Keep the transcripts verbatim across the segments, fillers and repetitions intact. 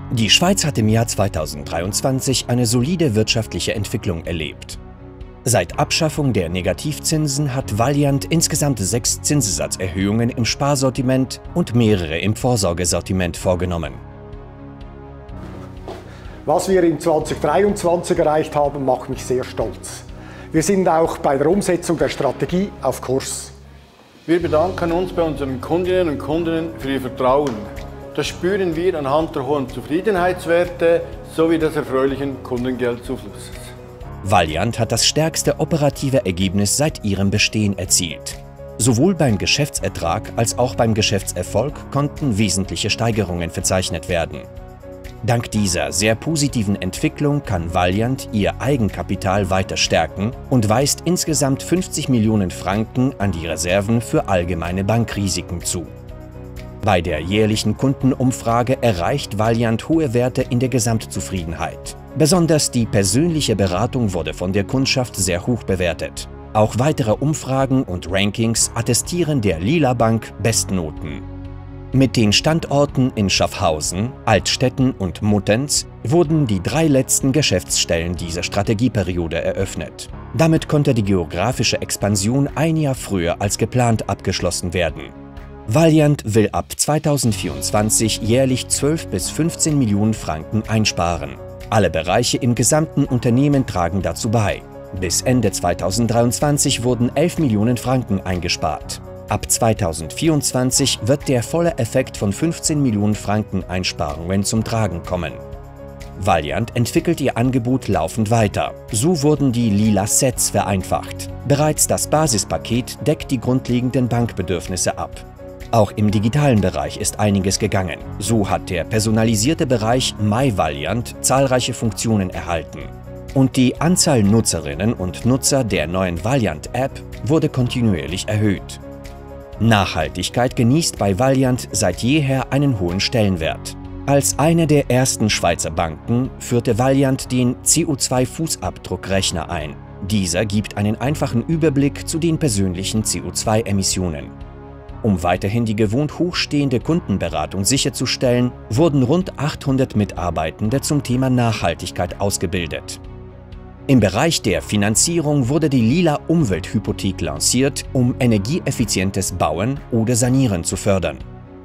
Die Schweiz hat im Jahr zweitausenddreiundzwanzig eine solide wirtschaftliche Entwicklung erlebt. Seit Abschaffung der Negativzinsen hat Valiant insgesamt sechs Zinssatzerhöhungen im Sparsortiment und mehrere im Vorsorgesortiment vorgenommen. Was wir in zweitausenddreiundzwanzig erreicht haben, macht mich sehr stolz. Wir sind auch bei der Umsetzung der Strategie auf Kurs. Wir bedanken uns bei unseren Kundinnen und Kunden für ihr Vertrauen. Das spüren wir anhand der hohen Zufriedenheitswerte sowie des erfreulichen Kundengeldzuflusses. Valiant hat das stärkste operative Ergebnis seit ihrem Bestehen erzielt. Sowohl beim Geschäftsertrag als auch beim Geschäftserfolg konnten wesentliche Steigerungen verzeichnet werden. Dank dieser sehr positiven Entwicklung kann Valiant ihr Eigenkapital weiter stärken und weist insgesamt fünfzig Millionen Franken an die Reserven für allgemeine Bankrisiken zu. Bei der jährlichen Kundenumfrage erreicht Valiant hohe Werte in der Gesamtzufriedenheit. Besonders die persönliche Beratung wurde von der Kundschaft sehr hoch bewertet. Auch weitere Umfragen und Rankings attestieren der Lila Bank Bestnoten. Mit den Standorten in Schaffhausen, Altstetten und Muttenz wurden die drei letzten Geschäftsstellen dieser Strategieperiode eröffnet. Damit konnte die geografische Expansion ein Jahr früher als geplant abgeschlossen werden. Valiant will ab zweitausendvierundzwanzig jährlich zwölf bis fünfzehn Millionen Franken einsparen. Alle Bereiche im gesamten Unternehmen tragen dazu bei. Bis Ende zweitausenddreiundzwanzig wurden elf Millionen Franken eingespart. Ab zweitausendvierundzwanzig wird der volle Effekt von fünfzehn Millionen Franken Einsparungen zum Tragen kommen. Valiant entwickelt ihr Angebot laufend weiter. So wurden die Lila Sets vereinfacht. Bereits das Basispaket deckt die grundlegenden Bankbedürfnisse ab. Auch im digitalen Bereich ist einiges gegangen. So hat der personalisierte Bereich MyValiant zahlreiche Funktionen erhalten. Und die Anzahl Nutzerinnen und Nutzer der neuen Valiant-App wurde kontinuierlich erhöht. Nachhaltigkeit genießt bei Valiant seit jeher einen hohen Stellenwert. Als eine der ersten Schweizer Banken führte Valiant den C O zwei Fußabdruckrechner ein. Dieser gibt einen einfachen Überblick zu den persönlichen C O zwei Emissionen. Um weiterhin die gewohnt hochstehende Kundenberatung sicherzustellen, wurden rund achthundert Mitarbeitende zum Thema Nachhaltigkeit ausgebildet. Im Bereich der Finanzierung wurde die Lila Umwelthypothek lanciert, um energieeffizientes Bauen oder Sanieren zu fördern.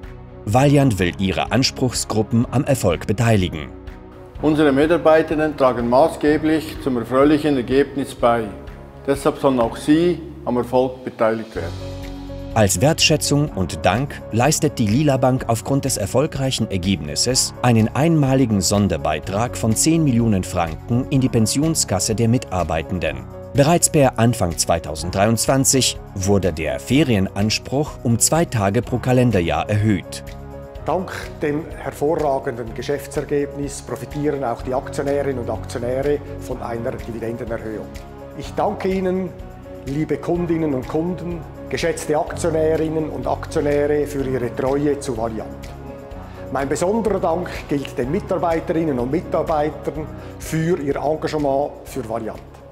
Valiant will ihre Anspruchsgruppen am Erfolg beteiligen. Unsere Mitarbeitenden tragen maßgeblich zum erfreulichen Ergebnis bei. Deshalb sollen auch sie am Erfolg beteiligt werden. Als Wertschätzung und Dank leistet die Lila Bank aufgrund des erfolgreichen Ergebnisses einen einmaligen Sonderbeitrag von zehn Millionen Franken in die Pensionskasse der Mitarbeitenden. Bereits per Anfang zweitausenddreiundzwanzig wurde der Ferienanspruch um zwei Tage pro Kalenderjahr erhöht. Dank dem hervorragenden Geschäftsergebnis profitieren auch die Aktionärinnen und Aktionäre von einer Dividendenerhöhung. Ich danke Ihnen, liebe Kundinnen und Kunden, geschätzte Aktionärinnen und Aktionäre, für Ihre Treue zu Valiant. Mein besonderer Dank gilt den Mitarbeiterinnen und Mitarbeitern für ihr Engagement für Valiant.